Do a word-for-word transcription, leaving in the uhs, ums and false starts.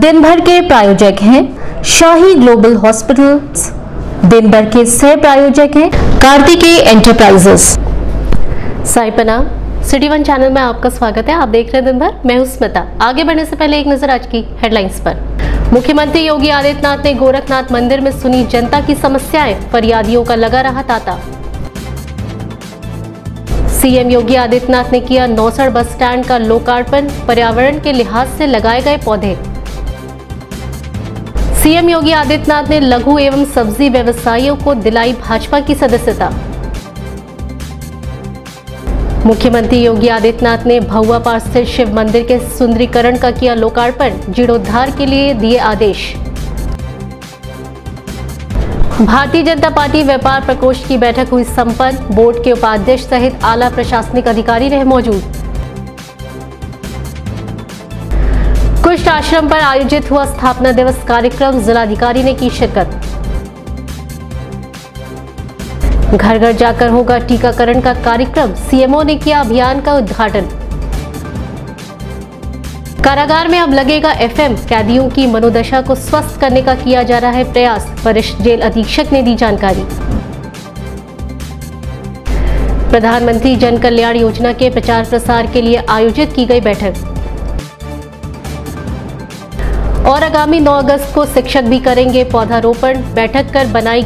दिन भर के प्रायोजक हैं शाही ग्लोबल हॉस्पिटल्स। दिन भर के सह प्रायोजक हैं कार्तिकेय एंटरप्राइजेस। साई प्रणाम, सिटी वन चैनल में आपका स्वागत है। आप देख रहे हैं दिन भर, मैं हूं स्मिता। आगे बढ़ने से पहले एक नजर आज की हेडलाइंस पर। मुख्यमंत्री योगी आदित्यनाथ ने गोरखनाथ मंदिर में सुनी जनता की समस्याएं, फरियादियों का लगा रहा तांता। सीएम योगी आदित्यनाथ ने किया नौसड़ बस स्टैंड का लोकार्पण, पर्यावरण के लिहाज से लगाए गए पौधे। सीएम योगी आदित्यनाथ ने लघु एवं सब्जी व्यवसायियों को दिलाई भाजपा की सदस्यता। मुख्यमंत्री योगी आदित्यनाथ ने भहुआ पार स्थित शिव मंदिर के सुंदरीकरण का किया लोकार्पण, जीर्णोद्धार के लिए दिए आदेश। भारतीय जनता पार्टी व्यापार प्रकोष्ठ की बैठक हुई संपन्न, बोर्ड के उपाध्यक्ष सहित आला प्रशासनिक अधिकारी रहे मौजूद। कुष्ठ आश्रम पर आयोजित हुआ स्थापना दिवस कार्यक्रम, जिलाधिकारी ने की शिरकत। घर घर जाकर होगा टीकाकरण का कार्यक्रम, सीएमओ ने किया अभियान का उद्घाटन। कारागार में अब लगेगा एफएम, कैदियों की मनोदशा को स्वस्थ करने का किया जा रहा है प्रयास, वरिष्ठ जेल अधीक्षक ने दी जानकारी। प्रधानमंत्री जन कल्याण योजना के प्रचार प्रसार के लिए आयोजित की गई बैठक। और आगामी नौ अगस्त को शिक्षक भी करेंगे पौधारोपण, बैठक कर बनाई